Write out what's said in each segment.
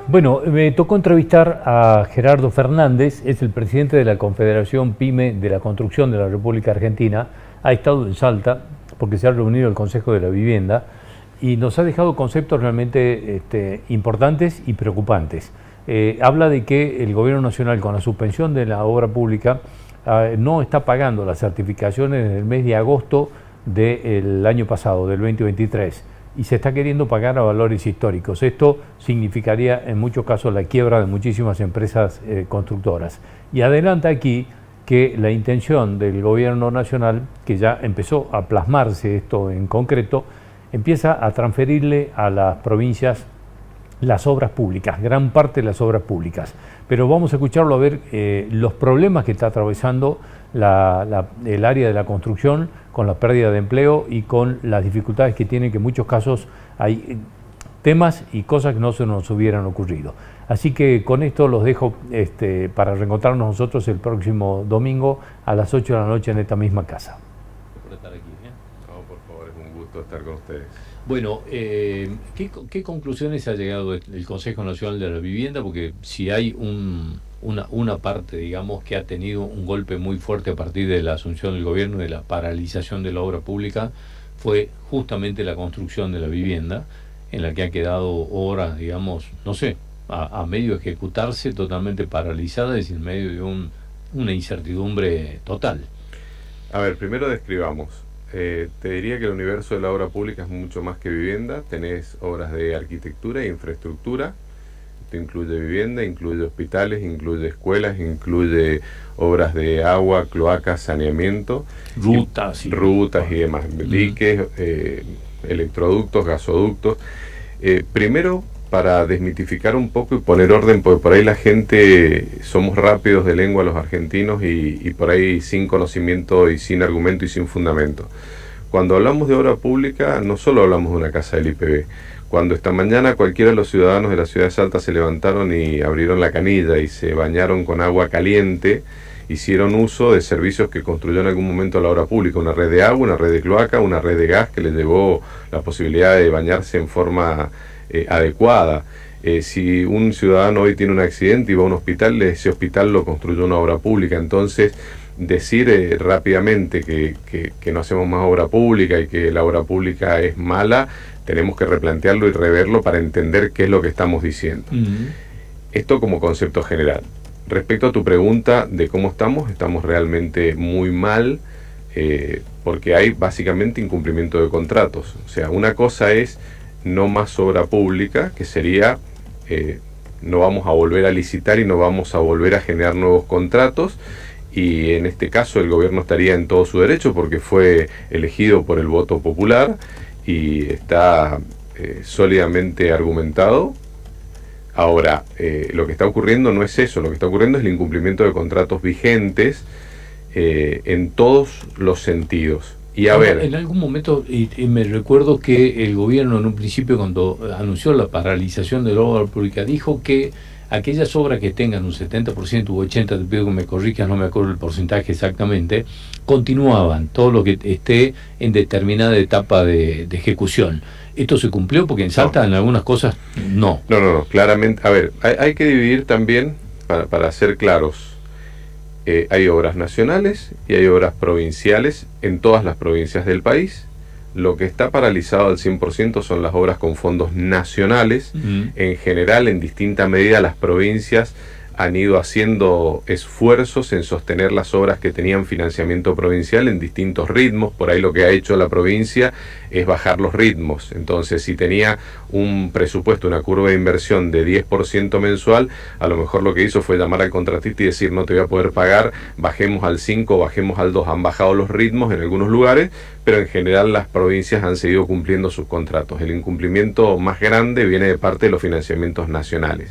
Bueno, me tocó entrevistar a Gerardo Fernández, es el presidente de la Confederación PYME de la Construcción de la República Argentina. Ha estado en Salta porque se ha reunido el Consejo de la Vivienda y nos ha dejado conceptos realmente importantes y preocupantes. Habla de que el Gobierno Nacional, con la suspensión de la obra pública, no está pagando las certificaciones en el mes de agosto del año pasado, del 2023. Y se está queriendo pagar a valores históricos. Esto significaría en muchos casos la quiebra de muchísimas empresas constructoras. Y adelanta aquí que la intención del gobierno nacional, que ya empezó a plasmarse esto en concreto, empieza a transferirle a las provincias las obras públicas, gran parte de las obras públicas. Pero vamos a escucharlo a ver los problemas que está atravesando el área de la construcción, con la pérdida de empleo y con las dificultades que tiene, que en muchos casos hay temas y cosas que no se nos hubieran ocurrido. Así que con esto los dejo para reencontrarnos nosotros el próximo domingo a las 8 de la noche en esta misma casa. Por estar aquí, No, por favor, es un gusto estar con ustedes. Bueno, ¿qué conclusiones ha llegado el Consejo Nacional de la Vivienda? Porque si hay una parte, digamos, que ha tenido un golpe muy fuerte a partir de la asunción del gobierno, de la paralización de la obra pública, fue justamente la construcción de la vivienda, en la que ha quedado obras, digamos, no sé, a medio de ejecutarse, totalmente paralizadas y en medio de una incertidumbre total. A ver, primero describamos. Te diría que el universo de la obra pública es mucho más que vivienda. Tenés obras de arquitectura e infraestructura. Esto incluye vivienda, incluye hospitales, incluye escuelas, incluye obras de agua, cloacas, saneamiento, Rutas y demás, diques, electroductos, gasoductos. Primero, para desmitificar un poco y poner orden, porque por ahí la gente, somos rápidos de lengua los argentinos y por ahí sin conocimiento y sin argumento y sin fundamento. Cuando hablamos de obra pública, no solo hablamos de una casa del IPB. Cuando esta mañana cualquiera de los ciudadanos de la ciudad de Salta se levantaron y abrieron la canilla y se bañaron con agua caliente, hicieron uso de servicios que construyó en algún momento la obra pública, una red de agua, una red de cloaca, una red de gas que les llevó la posibilidad de bañarse en forma adecuada. Si un ciudadano hoy tiene un accidente y va a un hospital, ese hospital lo construyó una obra pública. Entonces, decir rápidamente que no hacemos más obra pública y que la obra pública es mala, tenemos que replantearlo y reverlo para entender qué es lo que estamos diciendo. Esto como concepto general. Respecto a tu pregunta de cómo estamos realmente muy mal, porque hay básicamente incumplimiento de contratos. O sea, una cosa es no más obra pública, que sería no vamos a volver a licitar y no vamos a volver a generar nuevos contratos, y en este caso el gobierno estaría en todo su derecho porque fue elegido por el voto popular y está sólidamente argumentado. Ahora, lo que está ocurriendo no es eso, lo que está ocurriendo es el incumplimiento de contratos vigentes en todos los sentidos. Y a ver, en algún momento, me recuerdo que el gobierno en un principio, cuando anunció la paralización de la obra pública, dijo que aquellas obras que tengan un 70% u 80%, te pido que me corrijas, no me acuerdo el porcentaje exactamente, continuaban, todo lo que esté en determinada etapa de ejecución. ¿Esto se cumplió? Porque en Salta en algunas cosas no. No, claramente. A ver, hay que dividir también, para ser claros. Hay obras nacionales y hay obras provinciales en todas las provincias del país. Lo que está paralizado al 100% son las obras con fondos nacionales. En general, en distinta medida, las provincias han ido haciendo esfuerzos en sostener las obras que tenían financiamiento provincial en distintos ritmos. Por ahí lo que ha hecho la provincia es bajar los ritmos. Entonces, si tenía un presupuesto, una curva de inversión de 10% mensual, a lo mejor lo que hizo fue llamar al contratista y decir: no te voy a poder pagar, bajemos al 5, bajemos al 2. Han bajado los ritmos en algunos lugares, pero en general las provincias han seguido cumpliendo sus contratos. El incumplimiento más grande viene de parte de los financiamientos nacionales.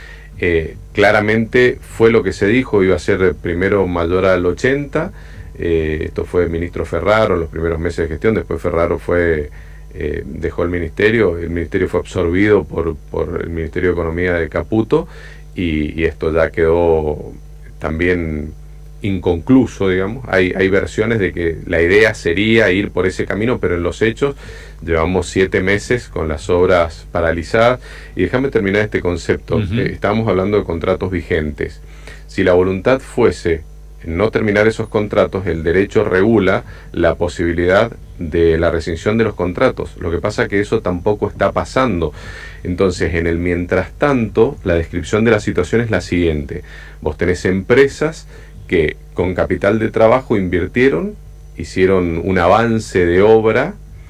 Claramente fue lo que se dijo, iba a ser primero mayor al 80%. Esto fue el ministro Ferraro en los primeros meses de gestión. Después Ferraro dejó el ministerio fue absorbido por el Ministerio de Economía de Caputo, y esto ya quedó también inconcluso, digamos. Hay versiones de que la idea sería ir por ese camino, pero en los hechos llevamos 7 meses con las obras paralizadas. Y déjame terminar este concepto. Estábamos hablando de contratos vigentes. Si la voluntad fuese no terminar esos contratos, el derecho regula la posibilidad de la rescisión de los contratos. Lo que pasa es que eso tampoco está pasando. Entonces, en el mientras tanto, la descripción de la situación es la siguiente. Vos tenés empresas que con capital de trabajo invirtieron, hicieron un avance de obra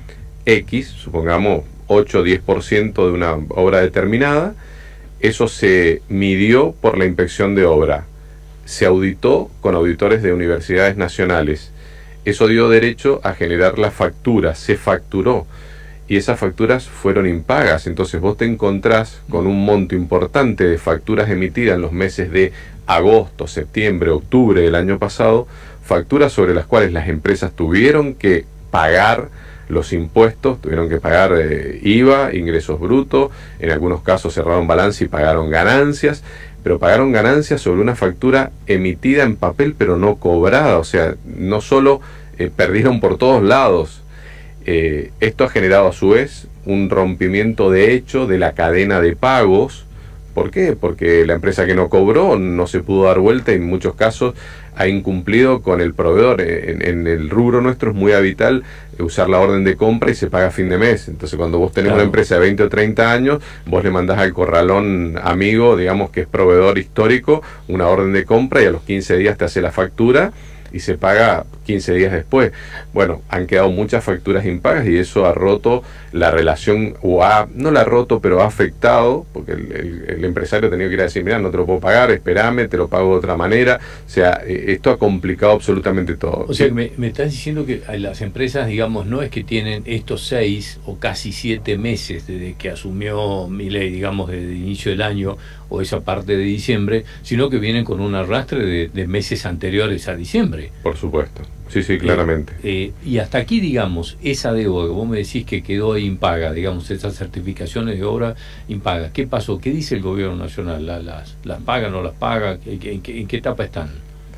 X, supongamos 8 o 10% de una obra determinada. Eso se midió por la inspección de obra. Se auditó con auditores de universidades nacionales. Eso dio derecho a generar la factura, se facturó. Y esas facturas fueron impagas. Entonces vos te encontrás con un monto importante de facturas emitidas en los meses de agosto, septiembre, octubre del año pasado, facturas sobre las cuales las empresas tuvieron que pagar los impuestos, tuvieron que pagar IVA, ingresos brutos, en algunos casos cerraron balance y pagaron ganancias, pero pagaron ganancias sobre una factura emitida en papel pero no cobrada. O sea, no solo perdieron por todos lados. Esto ha generado a su vez un rompimiento de hecho de la cadena de pagos. ¿Por qué? Porque la empresa que no cobró no se pudo dar vuelta y en muchos casos ha incumplido con el proveedor. En el rubro nuestro es muy habitual usar la orden de compra y se paga a fin de mes. Entonces cuando vos tenés una empresa de 20 o 30 años, vos le mandás al corralón amigo, digamos que es proveedor histórico, una orden de compra y a los 15 días te hace la factura y se paga 15 días después. Bueno, han quedado muchas facturas impagas y eso ha roto la relación, no la ha roto, pero ha afectado, porque el empresario ha tenido que ir a decir, mira, no te lo puedo pagar, espérame, te lo pago de otra manera. O sea, esto ha complicado absolutamente todo. O sea, me estás diciendo que las empresas, digamos, no es que tienen estos 6 o casi 7 meses desde que asumió Milei, digamos, desde el inicio del año o esa parte de diciembre, sino que vienen con un arrastre de meses anteriores a diciembre. Por supuesto. Sí, sí, claramente. Y hasta aquí, digamos, esa deuda que vos me decís que quedó impaga, digamos, esas certificaciones de obra impagas, ¿qué pasó? ¿Qué dice el gobierno nacional? ¿Las paga, no las paga? ¿En qué etapa están?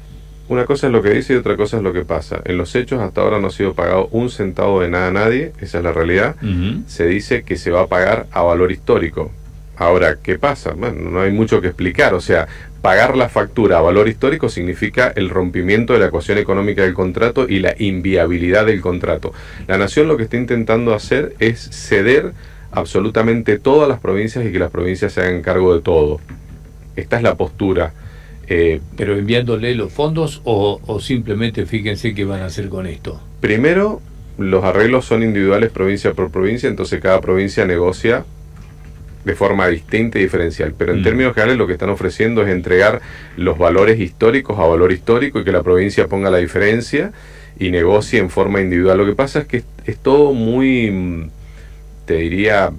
Una cosa es lo que dice y otra cosa es lo que pasa. En los hechos hasta ahora no ha sido pagado un centavo de nada a nadie, esa es la realidad. Se dice que se va a pagar a valor histórico. Ahora, ¿qué pasa? Bueno, no hay mucho que explicar. O sea, pagar la factura a valor histórico significa el rompimiento de la ecuación económica del contrato y la inviabilidad del contrato. La Nación lo que está intentando hacer es ceder absolutamente todas las provincias y que las provincias se hagan cargo de todo. Esta es la postura. ¿Pero enviándole los fondos o simplemente fíjense qué van a hacer con esto? Primero, los arreglos son individuales provincia por provincia, entonces cada provincia negocia de forma distinta y diferencial, pero en términos generales lo que están ofreciendo es entregar los valores históricos a valor histórico y que la provincia ponga la diferencia y negocie en forma individual. Lo que pasa es que es todo muy, te diría,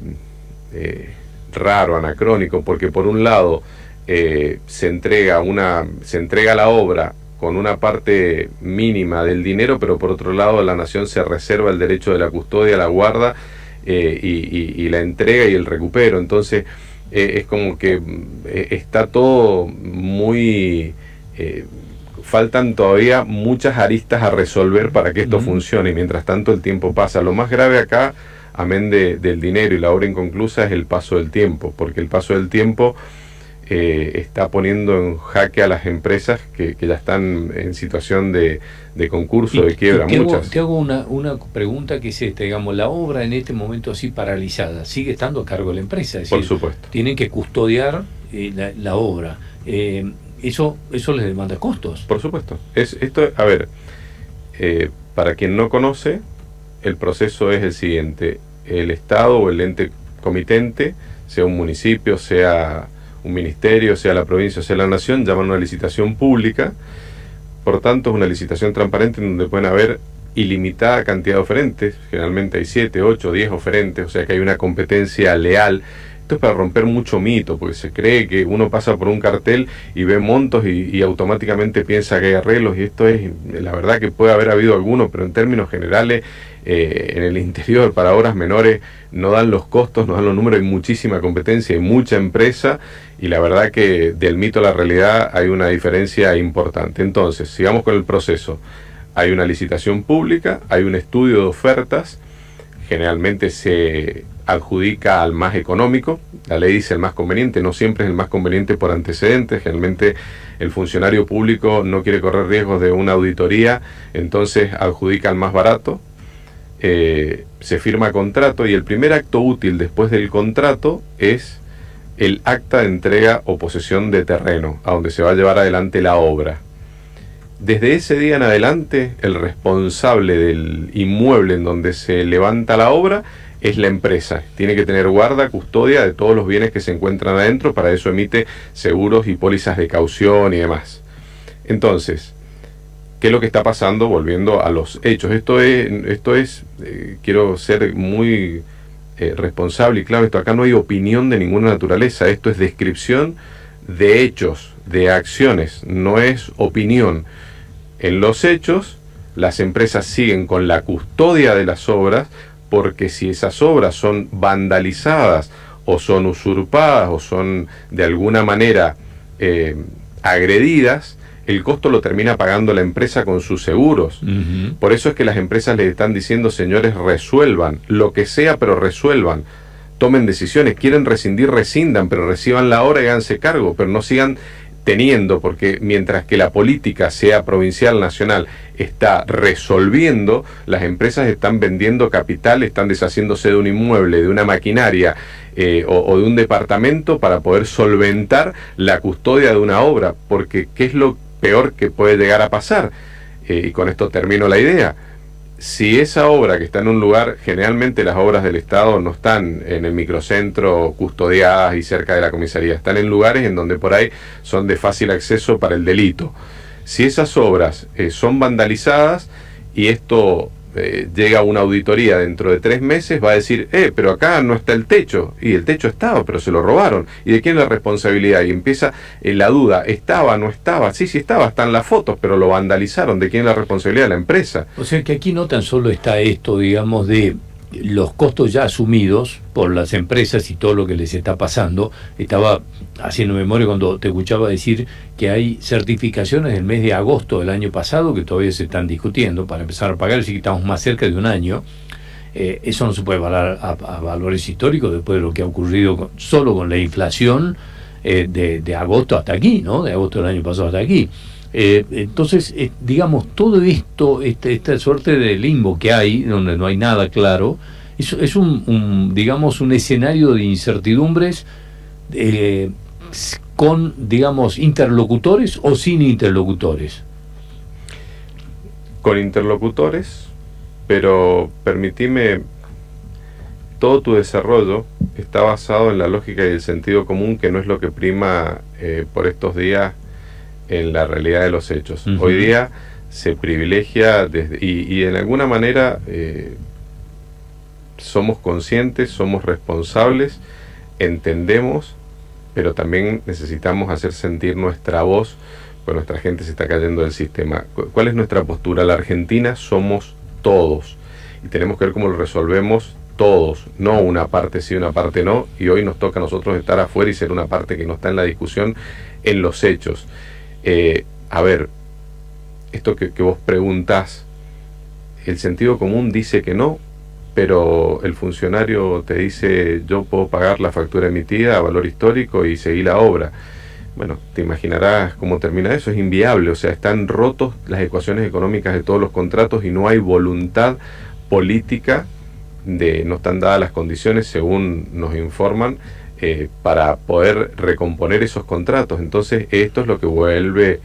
raro, anacrónico, porque por un lado se entrega la obra con una parte mínima del dinero, pero por otro lado la Nación se reserva el derecho de la custodia, la guarda, y la entrega y el recupero. Entonces es como que está todo muy faltan todavía muchas aristas a resolver para que esto funcione y mientras tanto el tiempo pasa. Lo más grave acá, amén del dinero y la obra inconclusa, es el paso del tiempo, porque el paso del tiempo está poniendo en jaque a las empresas que ya están en situación de concurso, de quiebra, muchas. Te hago una pregunta que es esta, digamos, la obra en este momento así paralizada, ¿sigue estando a cargo de la empresa? Es decir, por supuesto. Tienen que custodiar la obra. ¿Eso les demanda costos? Por supuesto. A ver, para quien no conoce, el proceso es el siguiente. El Estado o el ente comitente, sea un municipio, sea un ministerio, sea la provincia, sea la nación, llaman una licitación pública. Por tanto, es una licitación transparente en donde pueden haber ilimitada cantidad de oferentes. Generalmente hay 7, 8, 10 oferentes, o sea que hay una competencia leal. esto es para romper mucho mito, porque se cree que uno pasa por un cartel y ve montos y automáticamente piensa que hay arreglos, y esto es, la verdad que puede haber habido alguno, pero en términos generales, en el interior, para obras menores, no dan los costos, no dan los números, hay muchísima competencia, hay mucha empresa, y la verdad que del mito a la realidad hay una diferencia importante. Entonces, sigamos con el proceso. Hay una licitación pública, hay un estudio de ofertas, generalmente se adjudica al más económico, la ley dice el más conveniente, no siempre es el más conveniente por antecedentes, generalmente el funcionario público no quiere correr riesgos de una auditoría, entonces adjudica al más barato, se firma contrato, y el primer acto útil después del contrato es el acta de entrega o posesión de terreno, a donde se va a llevar adelante la obra. Desde ese día en adelante, el responsable del inmueble en donde se levanta la obra es la empresa. Tiene que tener guarda, custodia de todos los bienes que se encuentran adentro, para eso emite seguros y pólizas de caución y demás. Entonces, ¿qué es lo que está pasando? Volviendo a los hechos. Esto es quiero ser muy responsable y claro, esto acá no hay opinión de ninguna naturaleza, esto es descripción de hechos, de acciones, no es opinión. En los hechos, las empresas siguen con la custodia de las obras, porque si esas obras son vandalizadas o son usurpadas o son de alguna manera agredidas, el costo lo termina pagando la empresa con sus seguros. Por eso es que las empresas les están diciendo, señores, resuelvan, lo que sea, pero resuelvan. Tomen decisiones, quieren rescindir, rescindan, pero reciban la obra y háganse cargo, pero no sigan teniendo, porque mientras que la política, sea provincial, nacional, está resolviendo, las empresas están vendiendo capital, están deshaciéndose de un inmueble, de una maquinaria o de un departamento para poder solventar la custodia de una obra, porque ¿qué es lo peor que puede llegar a pasar? Y con esto termino la idea. Si esa obra que está en un lugar, generalmente las obras del Estado no están en el microcentro custodiadas y cerca de la comisaría, están en lugares en donde por ahí son de fácil acceso para el delito. Si esas obras son vandalizadas y esto llega a una auditoría dentro de 3 meses, va a decir, pero acá no está el techo, y el techo estaba, pero se lo robaron, ¿y de quién es la responsabilidad? Y empieza la duda, ¿estaba, no estaba? Sí, sí estaba, están las fotos, pero lo vandalizaron, ¿de quién es la responsabilidad? De la empresa. O sea que aquí no tan solo está esto, digamos, de los costos ya asumidos por las empresas y todo lo que les está pasando. Estaba haciendo memoria cuando te escuchaba decir que hay certificaciones del mes de agosto del año pasado que todavía se están discutiendo para empezar a pagar, así que estamos más cerca de un año. Eso no se puede valorar a valores históricos después de lo que ha ocurrido solo con la inflación de agosto hasta aquí, ¿no? De agosto del año pasado hasta aquí. Entonces, digamos, todo esto, esta suerte de limbo que hay, donde no hay nada claro, es digamos, un escenario de incertidumbres con, digamos, interlocutores o sin interlocutores. Con interlocutores, pero permitime, todo tu desarrollo está basado en la lógica y el sentido común, que no es lo que prima por estos días en la realidad de los hechos. Hoy día se privilegia y en alguna manera somos conscientes, somos responsables, entendemos, pero también necesitamos hacer sentir nuestra voz, pues nuestra gente se está cayendo del sistema. ¿Cuál es nuestra postura? La Argentina somos todos y tenemos que ver cómo lo resolvemos todos, no una parte sí, una parte no, y hoy nos toca a nosotros estar afuera y ser una parte que no está en la discusión, en los hechos. A ver, esto que vos preguntás, el sentido común dice que no, pero el funcionario te dice, yo puedo pagar la factura emitida a valor histórico y seguir la obra. Bueno, te imaginarás cómo termina eso, es inviable, o sea, están rotos las ecuaciones económicas de todos los contratos y no hay voluntad política, no están dadas las condiciones, según nos informan, para poder recomponer esos contratos. Entonces esto es lo que vuelve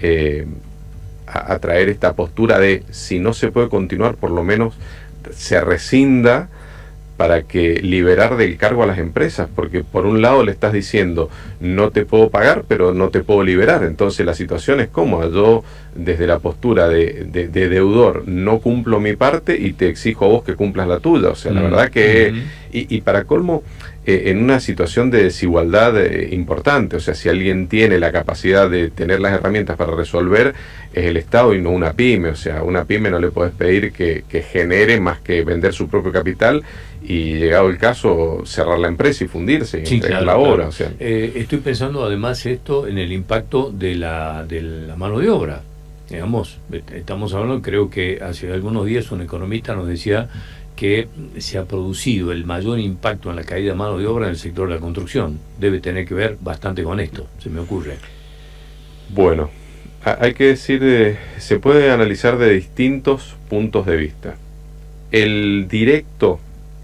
a traer esta postura de, si no se puede continuar, por lo menos se rescinda, para que liberar del cargo a las empresas, porque por un lado le estás diciendo, no te puedo pagar, pero no te puedo liberar. Entonces la situación es cómoda. Yo, desde la postura de deudor, no cumplo mi parte y te exijo a vos que cumplas la tuya. O sea, la verdad que Y para colmo, en una situación de desigualdad importante, o sea, si alguien tiene la capacidad de tener las herramientas para resolver, es el Estado y no una pyme. O sea, a una pyme no le podés pedir que genere más que vender su propio capital y, llegado el caso, cerrar la empresa y fundirse y Sí, entregar claro, la obra. claro. O sea, Estoy pensando además esto en el impacto de la mano de obra. Digamos, estamos hablando, creo que hace algunos días un economista nos decía que se ha producido el mayor impacto en la caída de mano de obra en el sector de la construcción. Debe tener que ver bastante con esto, se me ocurre. bueno, hay que decir, se puede analizar de distintos puntos de vista. El directo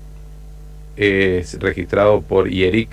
es registrado por IERIC,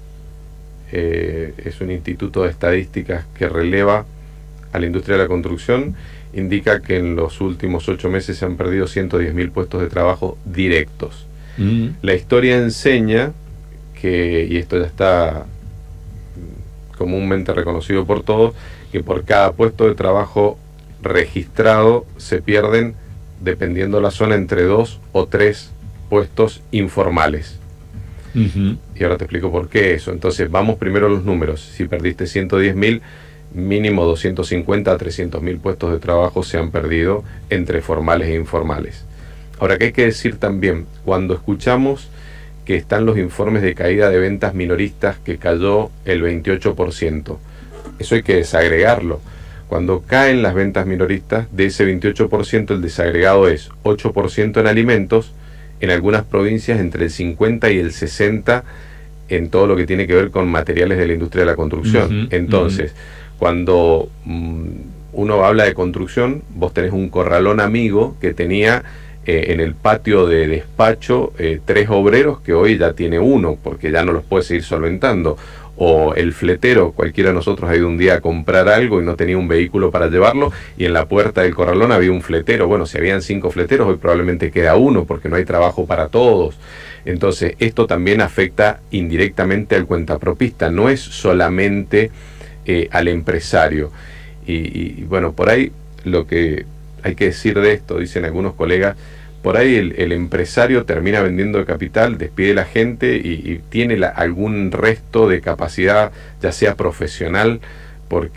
es un instituto de estadísticas que releva a la industria de la construcción, indica que en los últimos 8 meses se han perdido 110.000 puestos de trabajo directos. La historia enseña que, y esto ya está comúnmente reconocido por todos, que por cada puesto de trabajo registrado se pierden, dependiendo la zona, entre 2 o 3 puestos informales. Y ahora te explico por qué eso. Entonces, vamos primero a los números. Si perdiste 110.000, mínimo 250 a 300.000 puestos de trabajo se han perdido entre formales e informales. Ahora, ¿qué hay que decir también? Cuando escuchamos que están los informes de caída de ventas minoristas, que cayó el 28%, eso hay que desagregarlo. Cuando caen las ventas minoristas, de ese 28%, el desagregado es 8% en alimentos, en algunas provincias entre el 50 y el 60% en todo lo que tiene que ver con materiales de la industria de la construcción. Entonces, cuando uno habla de construcción, vos tenés un corralón amigo que tenía en el patio de despacho 3 obreros, que hoy ya tiene 1, porque ya no los puede seguir solventando. O el fletero, cualquiera de nosotros ha ido un día a comprar algo y no tenía un vehículo para llevarlo, y en la puerta del corralón había un fletero. Bueno, si habían 5 fleteros, hoy probablemente queda 1, porque no hay trabajo para todos. Entonces, esto también afecta indirectamente al cuentapropista, no es solamente al empresario. Y bueno, por ahí lo que hay que decir de esto, dicen algunos colegas, por ahí el empresario termina vendiendo el capital, despide a la gente y tiene algún resto de capacidad, ya sea profesional,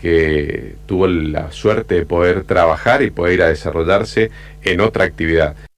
porque tuvo la suerte de poder trabajar y poder ir a desarrollarse en otra actividad.